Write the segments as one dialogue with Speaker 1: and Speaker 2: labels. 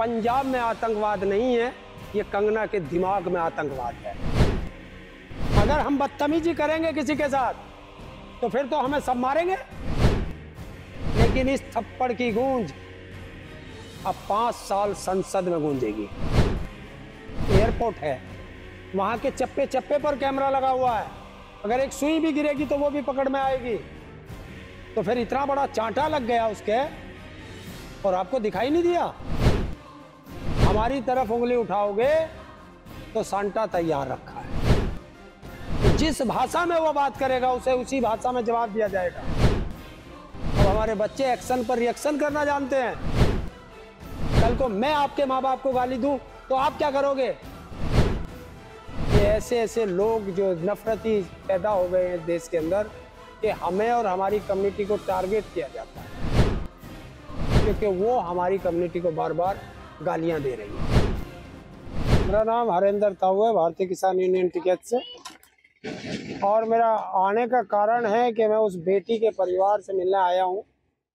Speaker 1: पंजाब में आतंकवाद नहीं है, ये कंगना के दिमाग में आतंकवाद है। अगर हम बदतमीजी करेंगे किसी के साथ तो फिर तो हमें सब मारेंगे, लेकिन इस थप्पड़ की गूंज अब 5 साल संसद में गूंजेगी। एयरपोर्ट है, वहां के चप्पे चप्पे पर कैमरा लगा हुआ है, अगर एक सुई भी गिरेगी तो वो भी पकड़ में आएगी। तो फिर इतना बड़ा चांटा लग गया उसके और आपको दिखाई नहीं दिया। हमारी तरफ उंगली उठाओगे तो सांटा तैयार रखा है, तो जिस भाषा में वो बात करेगा उसे उसी भाषा में जवाब दिया जाएगा। अब हमारे बच्चे एक्शन पर रिएक्शन करना जानते हैं। कल को मैं आपके माँ बाप को गाली दूं तो आप क्या करोगे? ये ऐसे ऐसे लोग जो नफरती पैदा हो गए हैं देश के अंदर कि हमें और हमारी कम्युनिटी को टारगेट किया जाता है, क्योंकि वो हमारी कम्युनिटी को बार बार गालियां दे रही है। मेरा नाम हरेंद्र ताऊ है, भारतीय किसान यूनियन टिकैत से, और मेरा आने का कारण है कि मैं उस बेटी के परिवार से मिलने आया हूं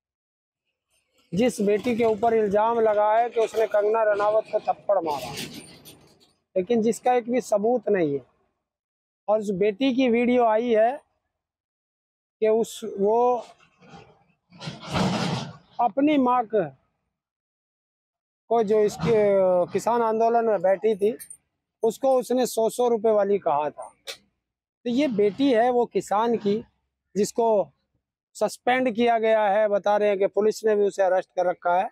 Speaker 1: जिस बेटी के ऊपर इल्जाम लगा है कि उसने कंगना रनावत को थप्पड़ मारा, लेकिन जिसका एक भी सबूत नहीं है। और उस बेटी की वीडियो आई है कि वो अपनी माँ को जो इसके किसान आंदोलन में बैठी थी उसको उसने 100 रुपए वाली कहा था। तो ये बेटी है वो किसान की, जिसको सस्पेंड किया गया है, बता रहे हैं कि पुलिस ने भी उसे अरेस्ट कर रखा है।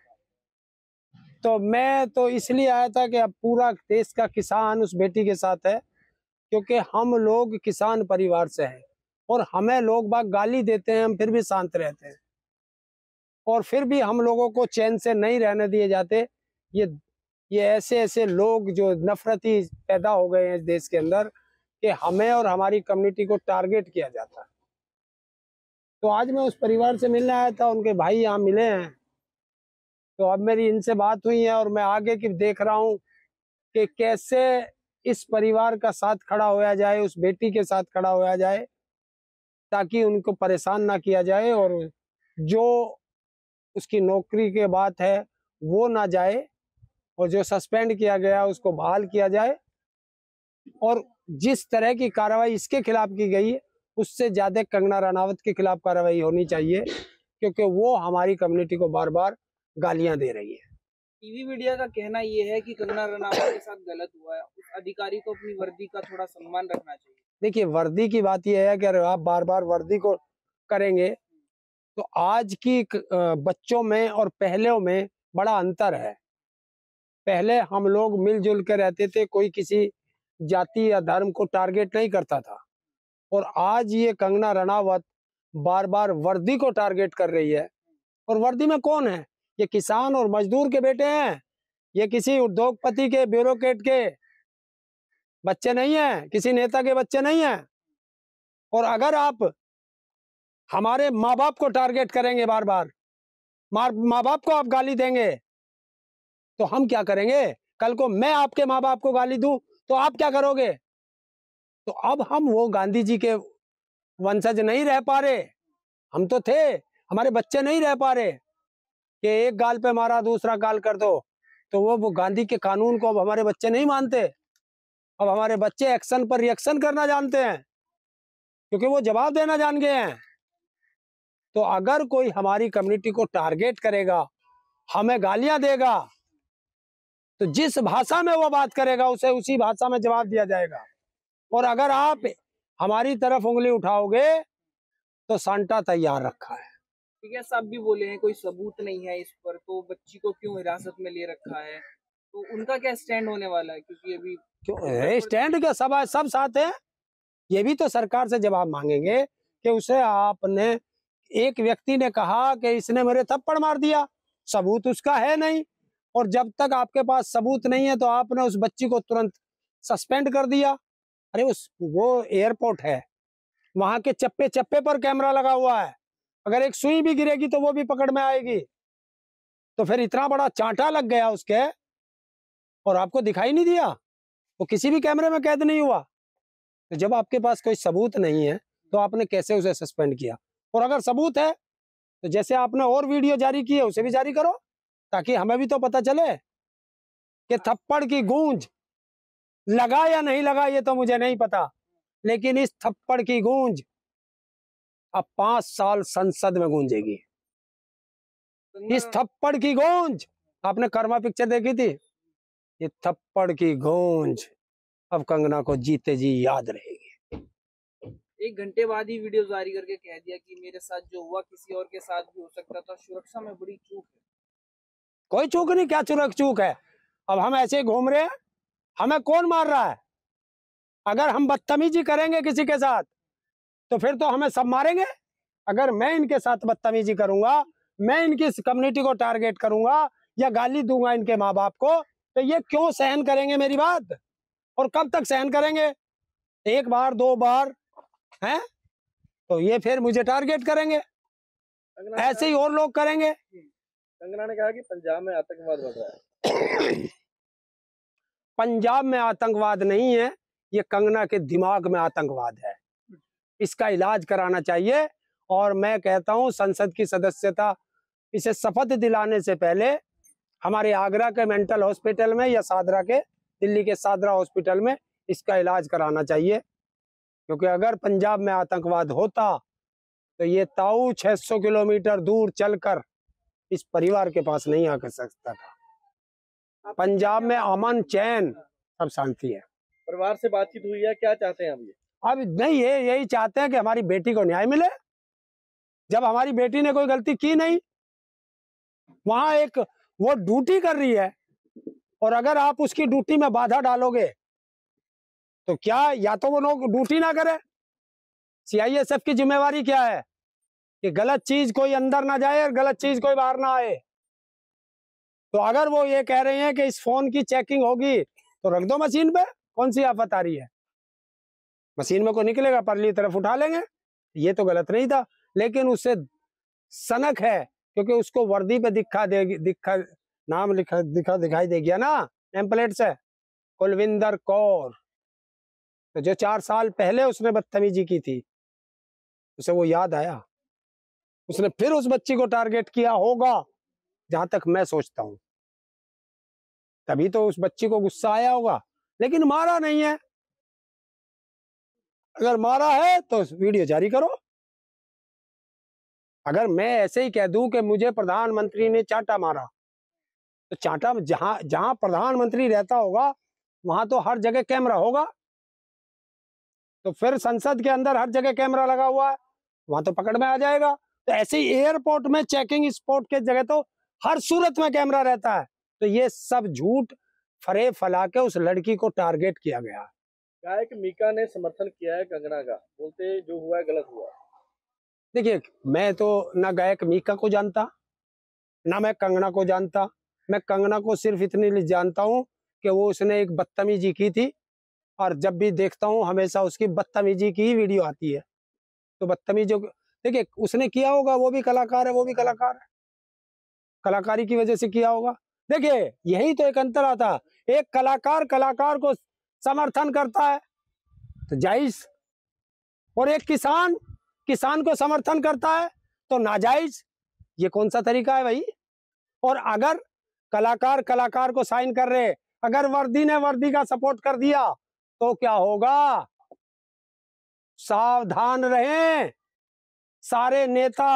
Speaker 1: तो मैं तो इसलिए आया था कि अब पूरा देश का किसान उस बेटी के साथ है, क्योंकि हम लोग किसान परिवार से हैं और हमें लोग बाग गाली देते हैं, हम फिर भी शांत रहते हैं, और फिर भी हम लोगों को चैन से नहीं रहने दिए जाते। ये ऐसे ऐसे लोग जो नफरती पैदा हो गए हैं इस देश के अंदर कि हमें और हमारी कम्युनिटी को टारगेट किया जाता है। तो आज मैं उस परिवार से मिलने आया था, उनके भाई यहाँ मिले हैं, तो अब मेरी इनसे बात हुई है और मैं आगे की देख रहा हूँ कि कैसे इस परिवार का साथ खड़ा होया जाए, उस बेटी के साथ खड़ा होया जाए, ताकि उनको परेशान ना किया जाए और जो उसकी नौकरी के बात है वो ना जाए, और जो सस्पेंड किया गया उसको बहाल किया जाए, और जिस तरह की कार्रवाई इसके खिलाफ की गई है उससे ज्यादा कंगना रनावत के खिलाफ कार्रवाई होनी चाहिए, क्योंकि वो हमारी कम्युनिटी को बार बार गालियां दे रही है।
Speaker 2: टीवी मीडिया का कहना ये है कि कंगना रनावत के साथ गलत हुआ है, उस अधिकारी को अपनी वर्दी का थोड़ा सम्मान रखना चाहिए।
Speaker 1: देखिए, वर्दी की बात यह है कि अगर आप बार बार वर्दी को करेंगे तो आज की बच्चों में और पहले में बड़ा अंतर है। पहले हम लोग मिलजुल के रहते थे, कोई किसी जाति या धर्म को टारगेट नहीं करता था, और आज ये कंगना रनावत बार बार वर्दी को टारगेट कर रही है। और वर्दी में कौन है? ये किसान और मजदूर के बेटे हैं, ये किसी उद्योगपति के ब्यूरोक्रेट के बच्चे नहीं हैं, किसी नेता के बच्चे नहीं हैं। और अगर आप हमारे माँ बाप को टारगेट करेंगे, बार बार माँ बाप को आप गाली देंगे, तो हम क्या करेंगे? कल को मैं आपके माँ बाप को गाली दूं तो आप क्या करोगे? तो अब हम वो गांधी जी के वंशज नहीं रह पा रहे। हम तो थे, हमारे बच्चे नहीं रह पा रहे कि एक गाल पे मारा दूसरा गाल कर दो। तो वो गांधी के कानून को अब हमारे बच्चे नहीं मानते। अब हमारे बच्चे एक्शन पर रिएक्शन करना जानते हैं, क्योंकि वो जवाब देना जान गए हैं। तो अगर कोई हमारी कम्युनिटी को टारगेट करेगा, हमें गालियां देगा, तो जिस भाषा में वो बात करेगा उसे उसी भाषा में जवाब दिया जाएगा। और अगर आप हमारी तरफ उंगली उठाओगे तो सांटा तैयार रखा है।
Speaker 2: ठीक है, साहब भी बोले हैं कोई सबूत नहीं है इस पर, तो बच्ची को क्यों हिरासत में ले रखा है, तो उनका क्या स्टैंड होने वाला है? क्योंकि अभी
Speaker 1: क्यों स्टैंड क्या, सब साथ है। ये भी तो सरकार से जवाब मांगेंगे कि उसे आपने, एक व्यक्ति ने कहा कि इसने मेरे थप्पड़ मार दिया, सबूत उसका है नहीं, और जब तक आपके पास सबूत नहीं है तो आपने उस बच्ची को तुरंत सस्पेंड कर दिया। अरे वो एयरपोर्ट है, वहां के चप्पे चप्पे पर कैमरा लगा हुआ है, अगर एक सुई भी गिरेगी तो वो भी पकड़ में आएगी। तो फिर इतना बड़ा चांटा लग गया उसके और आपको दिखाई नहीं दिया, वो किसी भी कैमरे में कैद नहीं हुआ। तो जब आपके पास कोई सबूत नहीं है तो आपने कैसे उसे सस्पेंड किया? और अगर सबूत है तो जैसे आपने और वीडियो जारी की है उसे भी जारी करो, ताकि हमें भी तो पता चले कि थप्पड़ की गूंज लगा या नहीं लगा ये तो मुझे नहीं पता, लेकिन इस थप्पड़ की गूंज अब 5 साल संसद में गूंजेगी। इस थप्पड़ की गूंज, आपने कर्मा पिक्चर देखी थी, ये थप्पड़ की गूंज अब कंगना को जीते जी याद रहेगी।
Speaker 2: 1 घंटे बाद ही वीडियो जारी करके कह दिया कि मेरे साथ जो हुआ किसी और के साथ भी हो सकता था, सुरक्षा में बड़ी चूक है।
Speaker 1: कोई चूक नहीं, क्या चूक है? अब हम ऐसे घूम रहे हैं, हमें कौन मार रहा है? अगर हम बदतमीजी करेंगे किसी के साथ तो फिर तो हमें सब मारेंगे। अगर मैं इनके साथ बदतमीजी करूंगा, मैं इनकी कम्युनिटी को टारगेट करूंगा या गाली दूंगा इनके माँ बाप को, तो ये क्यों सहन करेंगे मेरी बात? और कब तक सहन करेंगे? 1 बार 2 बार हैं तो ये फिर मुझे टारगेट करेंगे, ऐसे ही और लोग करेंगे।
Speaker 2: कंगना ने कहा कि पंजाब में आतंकवाद बढ़ रहा है।
Speaker 1: पंजाब में आतंकवाद नहीं है, ये कंगना के दिमाग में आतंकवाद है। इसका इलाज कराना चाहिए। और मैं कहता हूं संसद की सदस्यता इसे शपथ दिलाने से पहले हमारे आगरा के मेंटल हॉस्पिटल में या सादरा के दिल्ली के सादरा हॉस्पिटल में इसका इलाज कराना चाहिए, क्योंकि अगर पंजाब में आतंकवाद होता तो ये ताऊ 600 किलोमीटर दूर चलकर इस परिवार के पास नहीं आ सकता था। पंजाब में अमन चैन सब शांति है।
Speaker 2: परिवार से बातचीत हुई है, क्या चाहते हैं अब ये?
Speaker 1: अब नहीं, ये यही चाहते हैं कि हमारी बेटी को न्याय मिले। जब हमारी बेटी ने कोई गलती की नहीं, वहां एक वो ड्यूटी कर रही है और अगर आप उसकी ड्यूटी में बाधा डालोगे तो क्या, या तो वो लोग ड्यूटी ना करे। सीआईएसएफ की जिम्मेवारी क्या है कि गलत चीज कोई अंदर ना जाए और गलत चीज कोई बाहर ना आए। तो अगर वो ये कह रहे हैं कि इस फोन की चेकिंग होगी तो रख दो मशीन पे, कौन सी आफत आ रही है? मशीन में कोई निकलेगा, परली तरफ उठा लेंगे। ये तो गलत नहीं था, लेकिन उससे सनक है क्योंकि उसको वर्दी पे नाम दिखाई दे गया ना, नेम प्लेट से, कुलविंदर कौर। तो जो 4 साल पहले उसने बदतमीजी की थी उसे वो याद आया, उसने फिर उस बच्ची को टारगेट किया होगा, जहां तक मैं सोचता हूं। तभी तो उस बच्ची को गुस्सा आया होगा, लेकिन मारा नहीं है। अगर मारा है तो वीडियो जारी करो। अगर मैं ऐसे ही कह दूं कि मुझे प्रधानमंत्री ने चांटा मारा, तो चांटा जहां प्रधानमंत्री रहता होगा वहां तो हर जगह कैमरा होगा। तो फिर संसद के अंदर हर जगह कैमरा लगा हुआ है, वहां तो पकड़ में आ जाएगा। तो ऐसे ही एयरपोर्ट में चेकिंग स्पॉट के जगह तो हर सूरत में कैमरा रहता है। तो ये सब झूठ फरे फैला के उस लड़की को टारगेट किया गया।
Speaker 2: गायक मीका ने समर्थन किया है कंगना का, बोलते जो हुआ है गलत हुआ।
Speaker 1: देखिए, मैं तो ना गायक मीका को जानता ना मैं कंगना को जानता। मैं कंगना को सिर्फ इतनी जानता हूँ कि वो उसने एक बदतमीजी की थी, और जब भी देखता हूँ हमेशा उसकी बदतमीजी की ही वीडियो आती है। तो बदतमीजी देखिए उसने किया होगा, वो भी कलाकार है, वो भी कलाकार है, कलाकारी की वजह से किया होगा। देखिए यही तो एक अंतर आता है, एक कलाकार कलाकार को समर्थन करता है तो जायज, और एक किसान किसान को समर्थन करता है तो नाजायज। ये कौन सा तरीका है भाई? और अगर कलाकार कलाकार को साइन कर रहे, अगर वर्दी ने वर्दी का सपोर्ट कर दिया तो क्या होगा? सावधान रहें सारे नेता,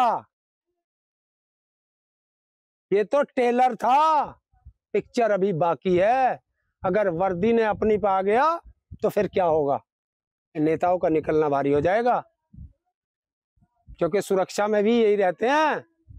Speaker 1: ये तो टेलर था, पिक्चर अभी बाकी है। अगर वर्दी ने अपनी पे आ गया तो फिर क्या होगा? नेताओं का निकलना भारी हो जाएगा, क्योंकि सुरक्षा में भी यही रहते हैं